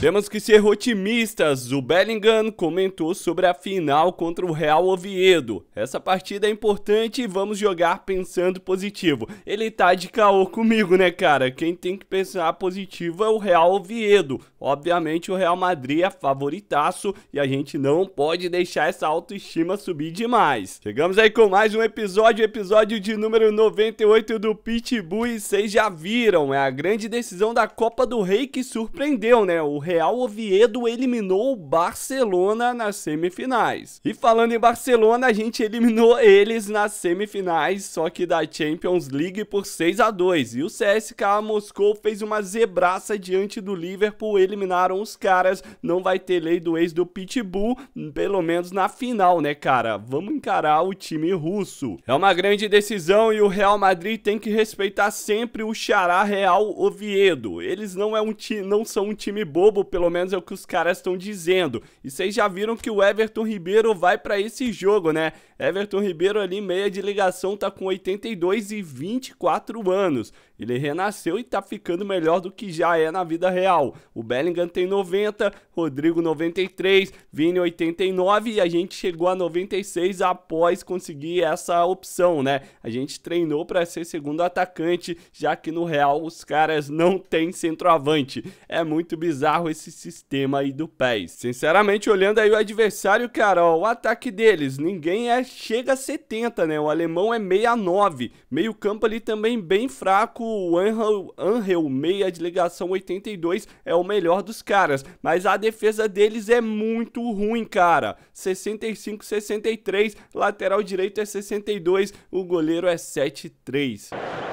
Temos que ser otimistas. O Bellingham comentou sobre a final contra o Real Oviedo. Essa partida é importante e vamos jogar pensando positivo. Ele tá de caô comigo, né, cara? Quem tem que pensar positivo é o Real Oviedo. Obviamente o Real Madrid é favoritaço e a gente não pode deixar essa autoestima subir demais. Chegamos aí com mais um episódio de número 98 do Pitbull e vocês já viram, é a grande decisão da Copa do Rei que surpreendeu, né? O Real Oviedo eliminou o Barcelona nas semifinais. E falando em Barcelona, a gente eliminou eles nas semifinais, só que da Champions League por 6-2. E o CSKA Moscou fez uma zebraça diante do Liverpool, eliminaram os caras. Não vai ter lei do ex do Pitbull, pelo menos na final, né, cara? Vamos encarar o time russo. É uma grande decisão e o Real Madrid tem que respeitar sempre o xará Real Oviedo. Eles não são um time bobo, pelo menos é o que os caras estão dizendo. E vocês já viram que o Everton Ribeiro vai pra esse jogo, né? Everton Ribeiro ali, meia de ligação, tá com 82 e 24 anos. Ele renasceu e tá ficando melhor do que já é na vida real. O Bellingham tem 90, Rodrigo 93, Vini 89 e a gente chegou a 96 após conseguir essa opção, né? A gente treinou para ser segundo atacante, já que no Real os caras não têm centroavante. É muito bizarro esse sistema aí do PES. Sinceramente, olhando aí o adversário, cara, ó, o ataque deles, ninguém chega a 70, né? O alemão é 69, meio campo ali também bem fraco. O Angel, meia de ligação 82, é o melhor dos caras, mas a defesa deles é muito ruim, cara. 65, 63, lateral direito é 62, o goleiro é 73.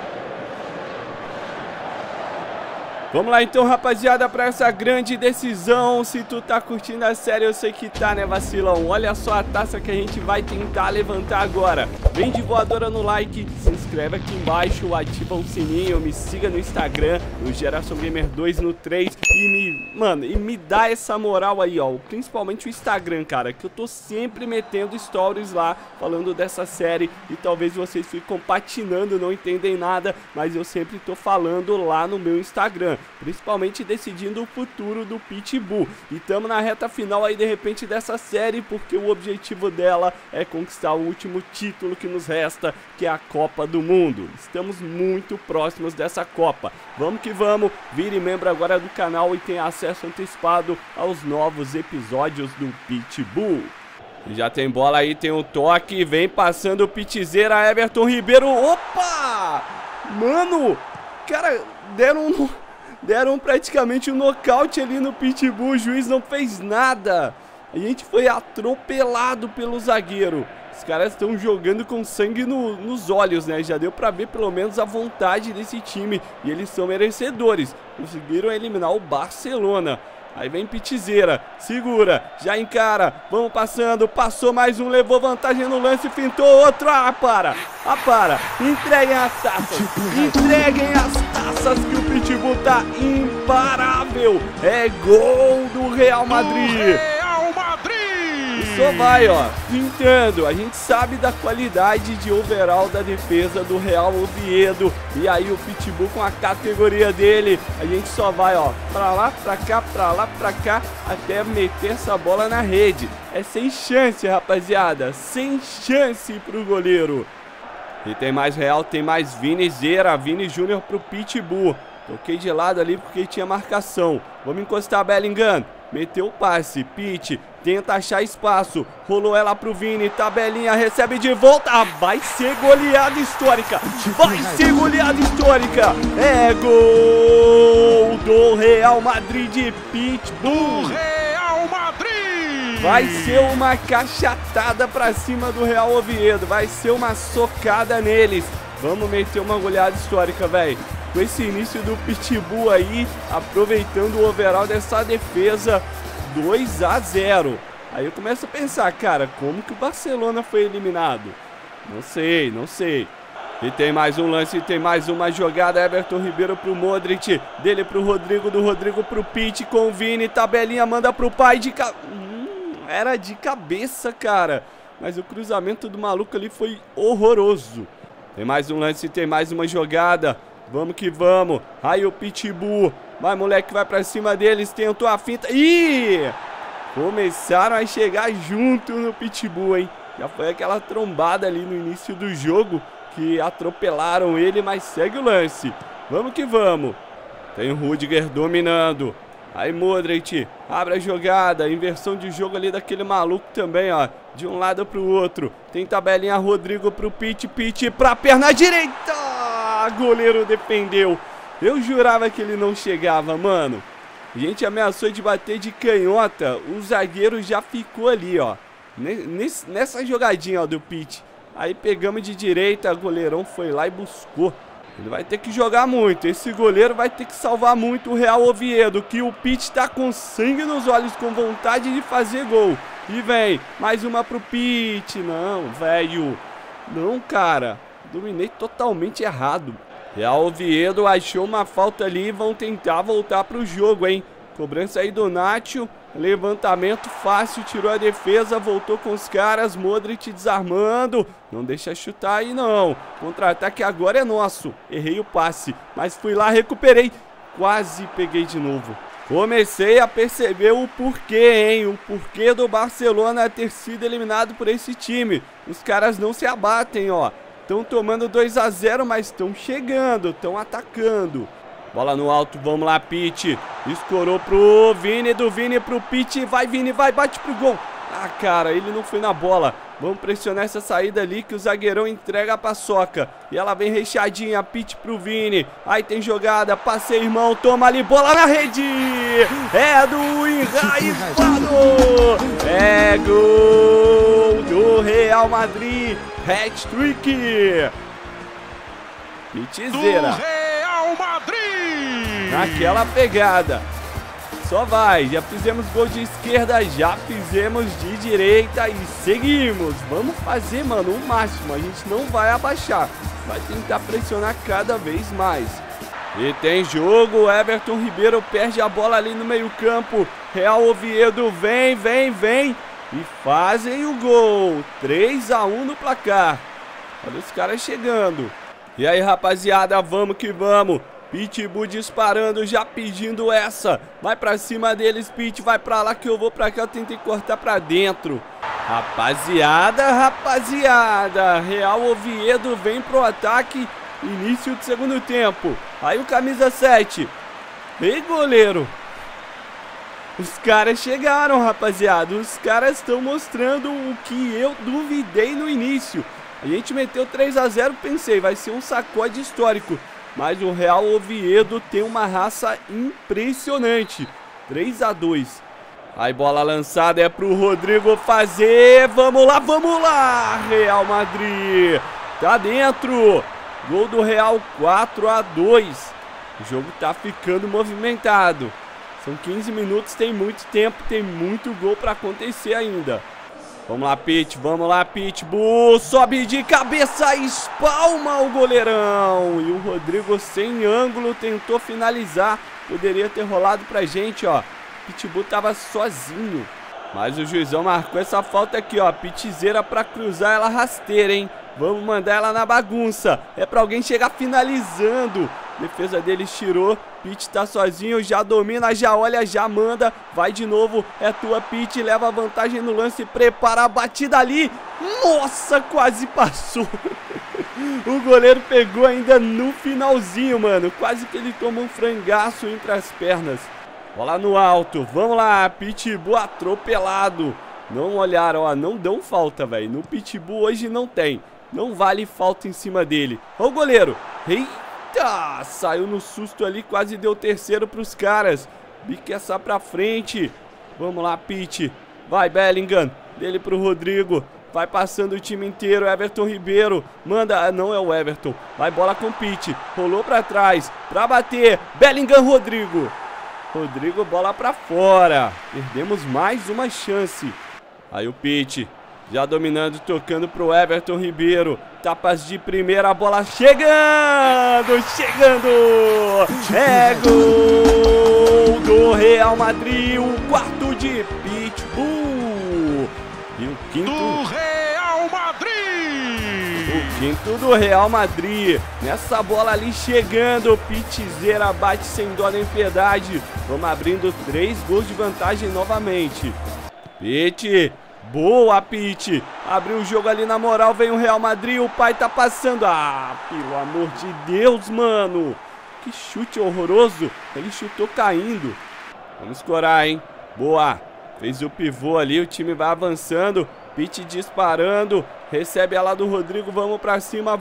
Vamos lá então, rapaziada, pra essa grande decisão. Se tu tá curtindo a série, eu sei que tá, né, vacilão? Olha só a taça que a gente vai tentar levantar agora. Vem de voadora no like, se inscreve aqui embaixo, ativa o sininho, me siga no Instagram, no Geração Gamer 2, no 3 e me dá essa moral aí, ó, principalmente o Instagram, cara, que eu tô sempre metendo stories lá, falando dessa série e talvez vocês ficam patinando, não entendem nada, mas eu sempre tô falando lá no meu Instagram, principalmente decidindo o futuro do Pitbull. E tamo na reta final aí de repente dessa série, porque o objetivo dela é conquistar o último título que nos resta, que é a Copa do Mundo. Estamos muito próximos dessa Copa. Vamos que vamos, vire membro agora do canal e tenha acesso antecipado aos novos episódios do Pitbull. E já tem bola aí, tem um toque, vem passando o Pitzeira, Everton Ribeiro, opa! Mano, cara, deram praticamente um nocaute ali no Pitbull, o juiz não fez nada. A gente foi atropelado pelo zagueiro. Os caras estão jogando com sangue nos olhos, né? Já deu pra ver pelo menos a vontade desse time. E eles são merecedores. Conseguiram eliminar o Barcelona. Aí vem Pitzeira, segura, já encara, vamos passando, passou mais um, levou vantagem no lance, fintou outro, para, entreguem as taças que o Pitbull tá imparável, é gol do Real Madrid. Só vai, ó, pintando. A gente sabe da qualidade de overall da defesa do Real Oviedo. E aí o Pitbull com a categoria dele, a gente só vai, ó, pra lá, pra cá, até meter essa bola na rede. É sem chance, rapaziada, sem chance pro goleiro. E tem mais Real, tem mais Vini Júnior pro Pitbull. Toquei de lado ali porque tinha marcação. Vamos encostar Bellingham. Meteu o passe, Pit, tenta achar espaço, rolou ela pro Vini, tabelinha, recebe de volta, vai ser goleada histórica, é gol do Real Madrid de Pitbull, vai ser uma cachatada pra cima do Real Oviedo, vai ser uma socada neles, vamos meter uma goleada histórica, velho. Com esse início do Pitbull aí, aproveitando o overall dessa defesa, 2-0. Aí eu começo a pensar, cara, como que o Barcelona foi eliminado? Não sei. E tem mais um lance, tem mais uma jogada, Everton Ribeiro pro Modric, dele pro Rodrigo, do Rodrigo pro Pit, com o Vini, tabelinha, manda pro pai de era de cabeça, cara. Mas o cruzamento do maluco ali foi horroroso. Tem mais um lance, tem mais uma jogada. Vamos que vamos. Aí o Pitbull Vai, moleque, vai pra cima deles. Tentou a finta. Ih! Começaram a chegar junto no Pitbull, hein? Já foi aquela trombada ali no início do jogo que atropelaram ele, mas segue o lance. Vamos que vamos. Tem o Rudiger dominando. Aí Modric abre a jogada. Inversão de jogo ali daquele maluco também, ó. De um lado pro outro. Tem tabelinha Rodrigo pro Pitt. Pitt pra perna direita. Goleiro defendeu. Eu jurava que ele não chegava, mano. A gente ameaçou de bater de canhota. O zagueiro já ficou ali, ó. Nessa jogadinha, ó, do Pitt. Aí pegamos de direita. O goleirão foi lá e buscou. Ele vai ter que jogar muito. Esse goleiro vai ter que salvar muito o Real Oviedo, que o Pitt tá com sangue nos olhos, com vontade de fazer gol. E vem, mais uma pro Pitt. Não, velho. Não, cara. Dominei totalmente errado. Real Oviedo achou uma falta ali e vão tentar voltar pro jogo, hein? Cobrança aí do Nacho. Levantamento fácil, tirou a defesa, voltou com os caras. Modric desarmando. Não deixa chutar aí, não. Contra-ataque agora é nosso. Errei o passe, mas fui lá, recuperei. Quase peguei de novo. Comecei a perceber o porquê, hein? O porquê do Barcelona ter sido eliminado por esse time. Os caras não se abatem, ó. Estão tomando 2 a 0, mas estão chegando, estão atacando. Bola no alto, vamos lá, Pitt. Escorou pro Vini, do Vini pro Pitt. Vai, Vini, vai, bate pro gol. Ah, cara, ele não foi na bola. Vamos pressionar essa saída ali que o zagueirão entrega a paçoca. E ela vem recheadinha, Pitt pro Vini. Aí tem jogada, passei, irmão, toma ali, bola na rede. É do Enraivado. É gol do Real Madrid. Hat-trick. Pitzeira. Real Madrid. Naquela pegada. Só vai. Já fizemos gol de esquerda, já fizemos de direita e seguimos. Vamos fazer, mano, o máximo. A gente não vai abaixar. Vai tentar pressionar cada vez mais. E tem jogo. Everton Ribeiro perde a bola ali no meio campo. Real Oviedo vem, vem, vem. E fazem o gol. 3 a 1 no placar. Olha os caras chegando. E aí, rapaziada, vamos que vamos. Pitbull disparando, já pedindo essa. Vai pra cima deles, Pitt. Vai pra lá que eu vou pra cá. Eu tentei cortar pra dentro. Rapaziada. Real Oviedo vem pro ataque. Início do segundo tempo. Aí o camisa 7. Ei, goleiro. Os caras chegaram, rapaziada. Os caras estão mostrando o que eu duvidei no início. A gente meteu 3 a 0, pensei, vai ser um sacode histórico. Mas o Real Oviedo tem uma raça impressionante. 3 a 2. Aí bola lançada é pro Rodrigo fazer. Vamos lá, Real Madrid. Tá dentro. Gol do Real, 4 a 2. O jogo tá ficando movimentado. São 15 minutos, tem muito tempo, tem muito gol pra acontecer ainda. Vamos lá, Pitbull, sobe de cabeça, espalma o goleirão. E o Rodrigo sem ângulo tentou finalizar. Poderia ter rolado pra gente, ó. Pitbull tava sozinho. Mas o juizão marcou essa falta aqui, ó. Pitzeira pra cruzar ela rasteira, hein. Vamos mandar ela na bagunça. É pra alguém chegar finalizando. Defesa deles tirou. Pitt tá sozinho, já domina, já olha, já manda. Vai de novo, é tua, Pitt. Leva a vantagem no lance, prepara a batida ali. Nossa, quase passou. O goleiro pegou ainda no finalzinho, mano. Quase que ele toma um frangaço entre as pernas. Bola no alto, vamos lá, Pitbull atropelado. Não olharam, ó, não dão falta, velho. No Pitbull hoje não tem. Não vale falta em cima dele. Ó o goleiro. Eita, saiu no susto ali, quase deu terceiro pros caras. Bica essa pra frente. Vamos lá, Pitt. Vai, Bellingham. Dele pro Rodrigo. Vai passando o time inteiro. Everton Ribeiro. Manda. Não é o Everton. Vai, bola com o Pitt. Rolou pra trás. Pra bater. Bellingham, Rodrigo. Rodrigo, bola pra fora. Perdemos mais uma chance. Aí o Pitt. Já dominando, tocando pro Everton Ribeiro. Tapas de primeira, a bola chegando! É gol do Real Madrid, o quarto de Pitbull. E o quinto do Real Real Madrid! O quinto do Real Madrid. Nessa bola ali chegando, Pitizera bate sem dó nem piedade. Vamos abrindo 3 gols de vantagem novamente. Pit, boa Pit. Abriu o jogo ali na moral, vem o Real Madrid, o pai tá passando. Ah, pelo amor de Deus, mano. Que chute horroroso. Ele chutou caindo. Vamos escorar, hein. Boa. Fez o pivô ali, o time vai avançando. Pit disparando. Recebe ela do Rodrigo, vamos pra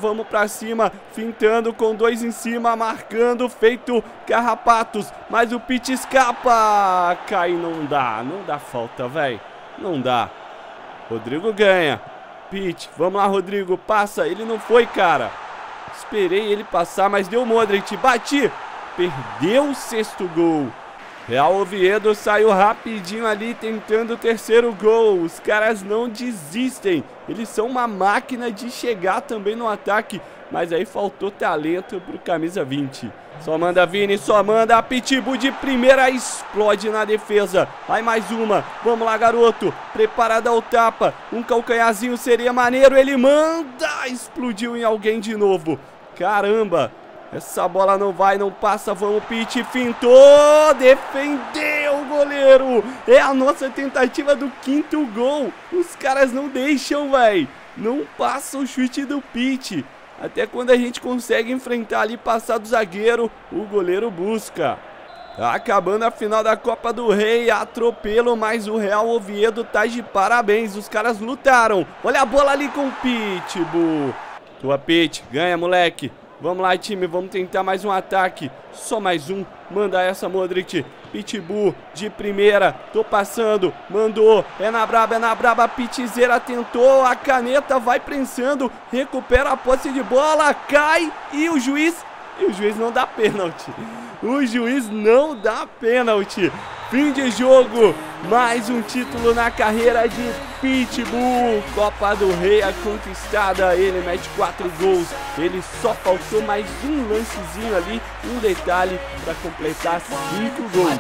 cima. Fintando com 2 em cima, marcando, feito carrapatos. Mas o Pit escapa. Cai, não dá falta, velho. Não dá. Rodrigo ganha. Pit, vamos lá, Rodrigo, passa. Ele não foi, cara. Esperei ele passar, mas deu Modric. Bati. Perdeu o 6º gol. Real Oviedo saiu rapidinho ali tentando o 3º gol. Os caras não desistem. Eles são uma máquina de chegar também no ataque. Mas aí faltou talento pro camisa 20. Só manda Vini, só manda. Pitbull de primeira, explode na defesa. Vai mais uma. Vamos lá, garoto. Preparado ao tapa. Um calcanharzinho seria maneiro. Ele manda. Explodiu em alguém de novo. Caramba. Essa bola não vai, não passa, vamos, Pit, fintou, defendeu o goleiro. É a nossa tentativa do 5º gol. Os caras não deixam, velho. Não passa o chute do Pit. Até quando a gente consegue enfrentar ali, passar do zagueiro, o goleiro busca. Tá acabando a final da Copa do Rei, atropelo, mas o Real Oviedo tá de parabéns. Os caras lutaram. Olha a bola ali com o Pitbull. Tua Pit, ganha, moleque. Vamos lá, time, vamos tentar mais um ataque. Só mais um, manda essa, Modric. Pitbull de primeira, tô passando, mandou, é na braba, Pitizera tentou, a caneta vai prensando, recupera a posse de bola, cai e o juiz não dá pênalti. O juiz não dá pênalti. Fim de jogo, mais um título na carreira de Pitbull. Copa do Rei é conquistada, ele mete 4 gols. Ele só faltou mais um lancezinho ali, um detalhe para completar 5 gols.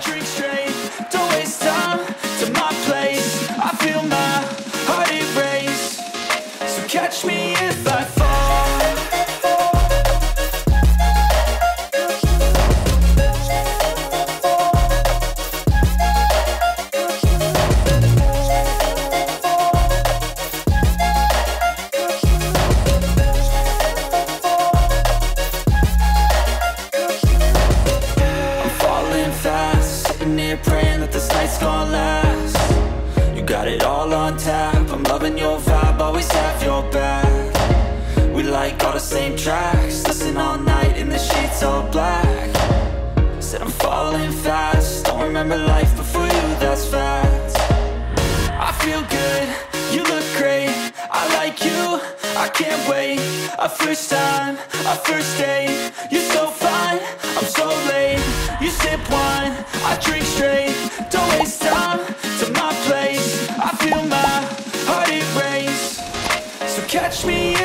Praying that this night's gonna last. You got it all on tap. I'm loving your vibe, always have your back. We like all the same tracks. Listen all night in the sheets all black. Said I'm falling fast. Don't remember life before you, that's facts. I feel good, you look great. I like you, I can't wait. A first time, a first date. You're so fine, I'm so late. You sip wine, I drink straight. Don't waste time to my place. I feel my heart erase. So catch me